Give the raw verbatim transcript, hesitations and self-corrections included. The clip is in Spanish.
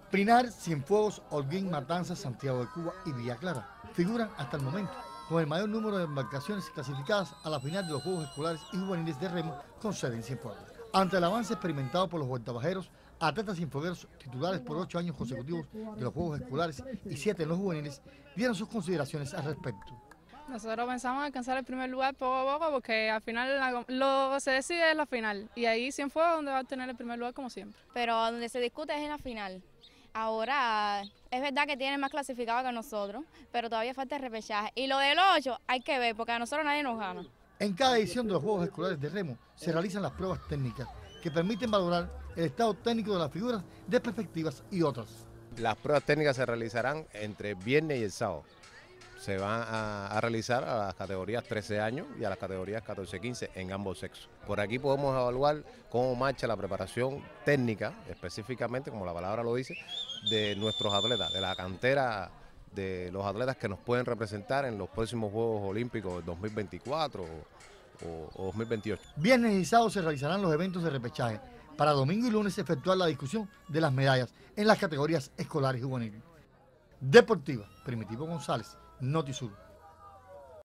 Pinar, Cienfuegos, Holguín, Matanzas, Santiago de Cuba y Villa Clara figuran hasta el momento con el mayor número de embarcaciones clasificadas a la final de los Juegos Escolares y Juveniles de Remo con sede en Cienfuegos. Ante el avance experimentado por los vueltabajeros, atletas cienfuegueros titulares por ocho años consecutivos de los Juegos Escolares y siete en los juveniles dieron sus consideraciones al respecto. Nosotros pensamos alcanzar el primer lugar poco a poco porque al final la, lo se decide en la final y ahí Cienfuegos donde va a tener el primer lugar como siempre. Pero donde se discute es en la final. Ahora es verdad que tienen más clasificados que nosotros, pero todavía falta el repechaje. Y lo del ocho hay que ver porque a nosotros nadie nos gana. En cada edición de los Juegos Escolares de Remo se realizan las pruebas técnicas que permiten valorar el estado técnico de las figuras de perspectivas y otras. Las pruebas técnicas se realizarán entre viernes y el sábado. Se van a, a realizar a las categorías trece años y a las categorías catorce quince en ambos sexos. Por aquí podemos evaluar cómo marcha la preparación técnica, específicamente, como la palabra lo dice, de nuestros atletas, de la cantera de los atletas que nos pueden representar en los próximos Juegos Olímpicos dos mil veinticuatro o, o dos mil veintiocho. Viernes y sábado se realizarán los eventos de repechaje. Para domingo y lunes efectuar la discusión de las medallas en las categorías escolares y juveniles. Deportiva, Primitivo González, Notisur.